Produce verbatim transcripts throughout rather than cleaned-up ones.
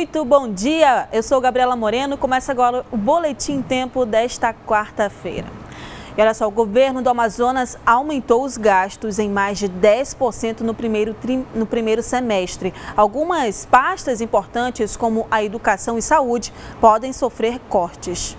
Muito bom dia, eu sou Gabriela Moreno, começa agora o Boletim Tempo desta quarta-feira. E olha só, o governo do Amazonas aumentou os gastos em mais de dez por cento no primeiro, tri... no primeiro semestre. Algumas pastas importantes, como a educação e saúde, podem sofrer cortes.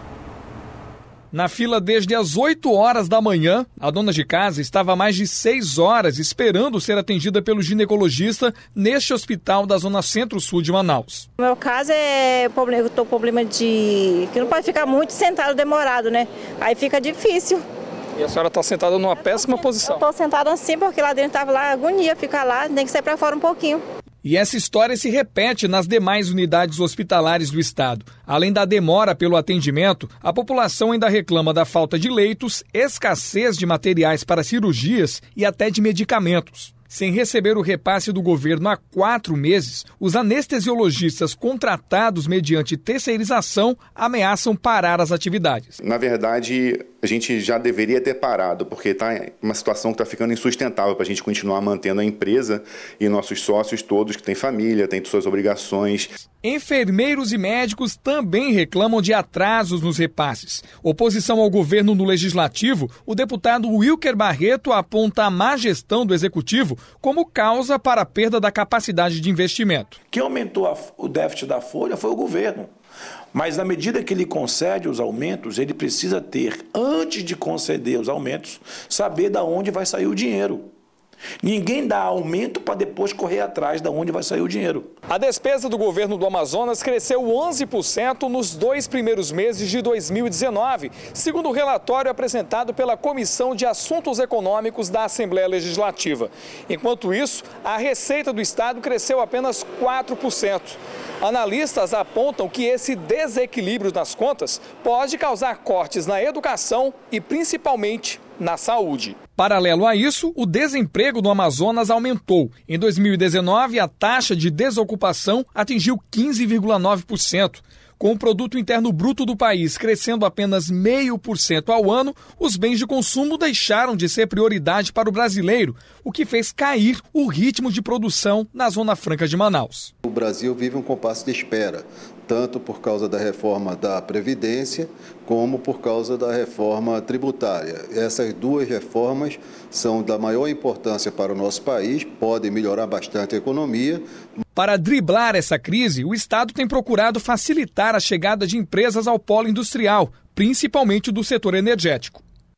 Na fila desde as oito horas da manhã, a dona de casa estava há mais de seis horas esperando ser atendida pelo ginecologista neste hospital da Zona Centro-Sul de Manaus. O meu caso é problema, eu tô com problema de que não pode ficar muito sentado demorado, né? Aí fica difícil. E a senhora está sentada numa péssima posição. Estou sentada assim porque lá dentro estava lá agonia ficar lá, tem que sair para fora um pouquinho. E essa história se repete nas demais unidades hospitalares do estado. Além da demora pelo atendimento, a população ainda reclama da falta de leitos, escassez de materiais para cirurgias e até de medicamentos. Sem receber o repasse do governo há quatro meses, os anestesiologistas contratados mediante terceirização ameaçam parar as atividades. Na verdade, a gente já deveria ter parado, porque está uma situação que está ficando insustentável para a gente continuar mantendo a empresa e nossos sócios todos que têm família, têm suas obrigações. Enfermeiros e médicos também reclamam de atrasos nos repasses. Oposição ao governo no Legislativo, o deputado Wilker Barreto aponta a má gestão do Executivo como causa para a perda da capacidade de investimento. Quem aumentou a, o déficit da folha foi o governo. Mas na medida que ele concede os aumentos, ele precisa ter, antes de conceder os aumentos, saber de onde vai sair o dinheiro. Ninguém dá aumento para depois correr atrás de onde vai sair o dinheiro. A despesa do governo do Amazonas cresceu onze por cento nos dois primeiros meses de dois mil e dezenove, segundo o relatório apresentado pela Comissão de Assuntos Econômicos da Assembleia Legislativa. Enquanto isso, a receita do Estado cresceu apenas quatro por cento. Analistas apontam que esse desequilíbrio nas contas pode causar cortes na educação e principalmente na saúde. Paralelo a isso, o desemprego no Amazonas aumentou. Em dois mil e dezenove, a taxa de desocupação atingiu quinze vírgula nove por cento. Com o produto interno bruto do país crescendo apenas zero vírgula cinco por cento ao ano, os bens de consumo deixaram de ser prioridade para o brasileiro, o que fez cair o ritmo de produção na Zona Franca de Manaus. O Brasil vive um compasso de espera, tanto por causa da reforma da Previdência, como por causa da reforma tributária. Essas duas reformas são da maior importância para o nosso país, podem melhorar bastante a economia. Para driblar essa crise, o Estado tem procurado facilitar a chegada de empresas ao polo industrial, principalmente do setor energético.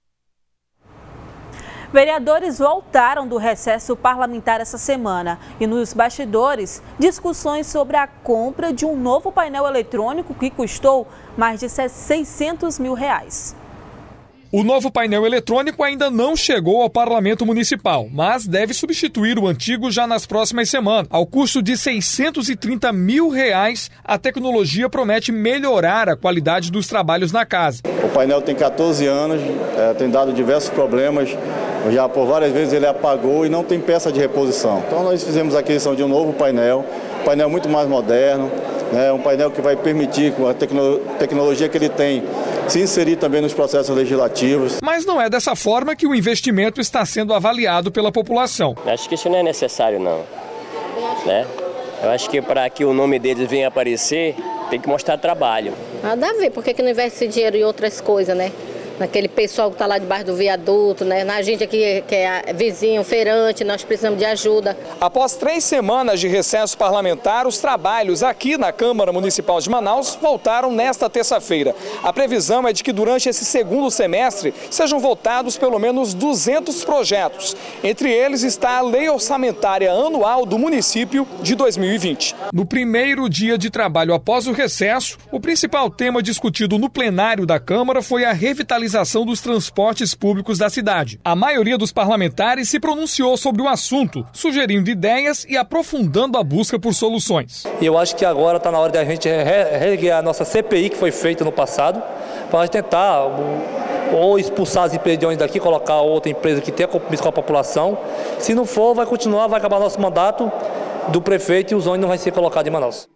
Vereadores voltaram do recesso parlamentar essa semana e nos bastidores, discussões sobre a compra de um novo painel eletrônico que custou mais de seiscentos mil reais. O novo painel eletrônico ainda não chegou ao Parlamento Municipal, mas deve substituir o antigo já nas próximas semanas. Ao custo de seiscentos e trinta mil reais, a tecnologia promete melhorar a qualidade dos trabalhos na casa. O painel tem quatorze anos, é, tem dado diversos problemas. Já por várias vezes ele apagou e não tem peça de reposição. Então nós fizemos a aquisição de um novo painel, um painel muito mais moderno, né, um painel que vai permitir, com a tecno- tecnologia que ele tem, se inserir também nos processos legislativos. Mas não é dessa forma que o investimento está sendo avaliado pela população. Acho que isso não é necessário, não. Né? Eu acho que para que o nome deles venha aparecer, tem que mostrar trabalho. Nada a ver, por que que não investe esse dinheiro em outras coisas, né? Naquele pessoal que está lá debaixo do viaduto, né? Na gente aqui que é vizinho, feirante, nós precisamos de ajuda. Após três semanas de recesso parlamentar, os trabalhos aqui na Câmara Municipal de Manaus voltaram nesta terça-feira. A previsão é de que durante esse segundo semestre sejam votados pelo menos duzentos projetos. Entre eles está a Lei Orçamentária Anual do município de dois mil e vinte. No primeiro dia de trabalho após o recesso, o principal tema discutido no plenário da Câmara foi a revitalização dos transportes públicos da cidade. A maioria dos parlamentares se pronunciou sobre o assunto, sugerindo ideias e aprofundando a busca por soluções. Eu acho que agora está na hora de a gente reerguer a nossa C P I que foi feita no passado, para tentar ou expulsar as empresas de onde daqui, colocar outra empresa que tenha compromisso com a população. Se não for, vai continuar, vai acabar nosso mandato do prefeito e os ônibus não vai ser colocado em Manaus.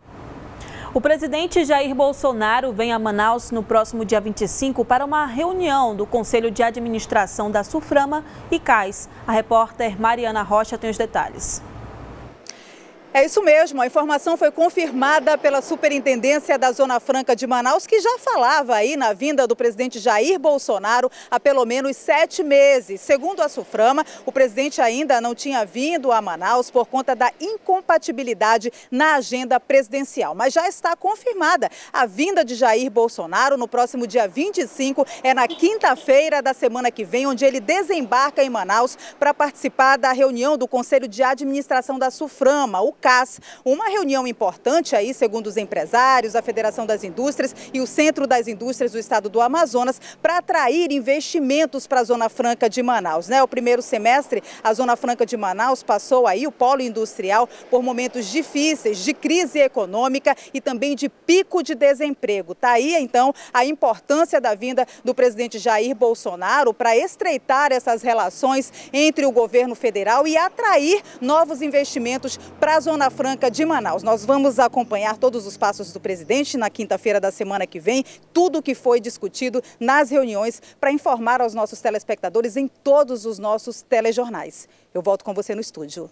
O presidente Jair Bolsonaro vem a Manaus no próximo dia vinte e cinco para uma reunião do Conselho de Administração da Suframa e Cais. A repórter Mariana Rocha tem os detalhes. É isso mesmo, a informação foi confirmada pela Superintendência da Zona Franca de Manaus, que já falava aí na vinda do presidente Jair Bolsonaro há pelo menos sete meses. Segundo a Suframa, o presidente ainda não tinha vindo a Manaus por conta da incompatibilidade na agenda presidencial. Mas já está confirmada a vinda de Jair Bolsonaro no próximo dia vinte e cinco, é na quinta-feira da semana que vem, onde ele desembarca em Manaus para participar da reunião do Conselho de Administração da Suframa, o C A S. Uma reunião importante aí, segundo os empresários, a Federação das Indústrias e o Centro das Indústrias do Estado do Amazonas, para atrair investimentos para a Zona Franca de Manaus, né? O primeiro semestre, a Zona Franca de Manaus passou aí, o polo industrial, por momentos difíceis de crise econômica e também de pico de desemprego. Tá aí, então, a importância da vinda do presidente Jair Bolsonaro para estreitar essas relações entre o governo federal e atrair novos investimentos para a Zona Franca de Manaus. Nós vamos acompanhar todos os passos do presidente na quinta-feira da semana que vem, tudo o que foi discutido nas reuniões, para informar aos nossos telespectadores em todos os nossos telejornais. Eu volto com você no estúdio.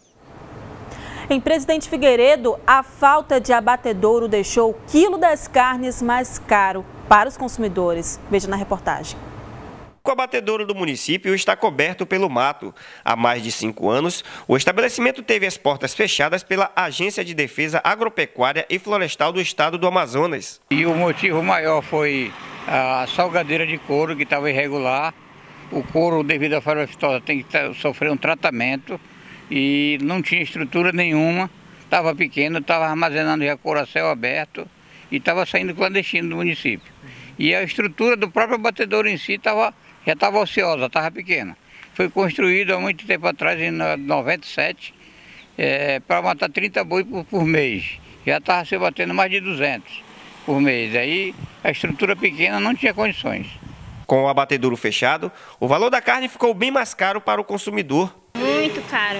Em Presidente Figueiredo, a falta de abatedouro deixou o quilo das carnes mais caro para os consumidores. Veja na reportagem. O abatedouro do município está coberto pelo mato. Há mais de cinco anos, o estabelecimento teve as portas fechadas pela Agência de Defesa Agropecuária e Florestal do Estado do Amazonas. E o motivo maior foi a salgadeira de couro, que estava irregular. O couro, devido à falha aftosa, tem que sofrer um tratamento e não tinha estrutura nenhuma. Estava pequeno, estava armazenando já couro a céu aberto e estava saindo clandestino do município. E a estrutura do próprio abatedouro em si estava... já estava ociosa, estava pequena. Foi construído há muito tempo atrás, em noventa e sete, é, para matar trinta boi por, por mês. Já estava se batendo mais de duzentos por mês. Aí a estrutura pequena não tinha condições. Com o abatedouro fechado, o valor da carne ficou bem mais caro para o consumidor. Muito caro,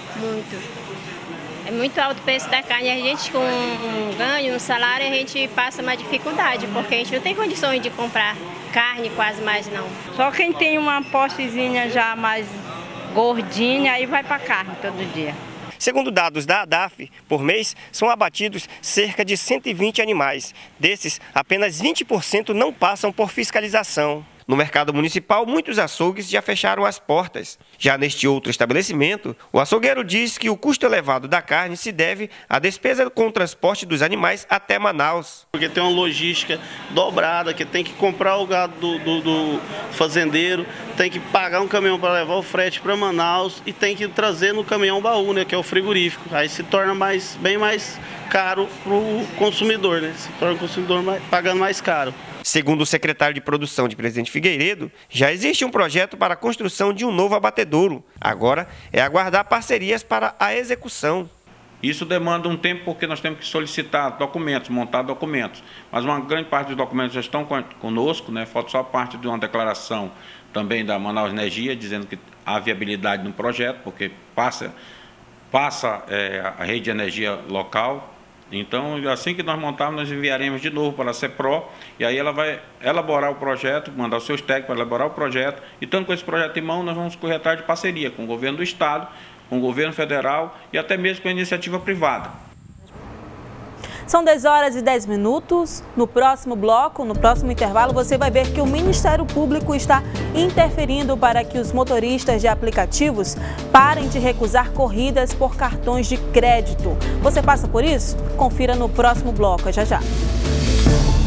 muito. É muito alto o preço da carne. A gente com um ganho no salário, a gente passa uma dificuldade, porque a gente não tem condições de comprar carne quase mais não. Só quem tem uma possezinha já mais gordinha, aí vai para carne todo dia. Segundo dados da ADAF, por mês são abatidos cerca de cento e vinte animais. Desses, apenas vinte por cento não passam por fiscalização. No mercado municipal, muitos açougues já fecharam as portas. Já neste outro estabelecimento, o açougueiro diz que o custo elevado da carne se deve à despesa com o transporte dos animais até Manaus. Porque tem uma logística dobrada, que tem que comprar o gado do, do, do fazendeiro, tem que pagar um caminhão para levar o frete para Manaus e tem que trazer no caminhão baú, né, que é o frigorífico. Aí se torna mais, bem mais caro para o consumidor, né? Se torna o consumidor mais, pagando mais caro. Segundo o secretário de Produção de Presidente Figueiredo, já existe um projeto para a construção de um novo abatedouro. Agora é aguardar parcerias para a execução. Isso demanda um tempo porque nós temos que solicitar documentos, montar documentos. Mas uma grande parte dos documentos já estão conosco, né? Falta só parte de uma declaração também da Manaus Energia, dizendo que há viabilidade no projeto, porque passa, passa é, a rede de energia local. Então, assim que nós montarmos, nós enviaremos de novo para a CEPRO, e aí ela vai elaborar o projeto, mandar os seus técnicos para elaborar o projeto, e tanto com esse projeto em mão, nós vamos correr atrás de parceria com o governo do Estado, com o governo federal e até mesmo com a iniciativa privada. São dez horas e dez minutos. No próximo bloco, no próximo intervalo, você vai ver que o Ministério Público está interferindo para que os motoristas de aplicativos parem de recusar corridas por cartões de crédito. Você passa por isso? Confira no próximo bloco, já já.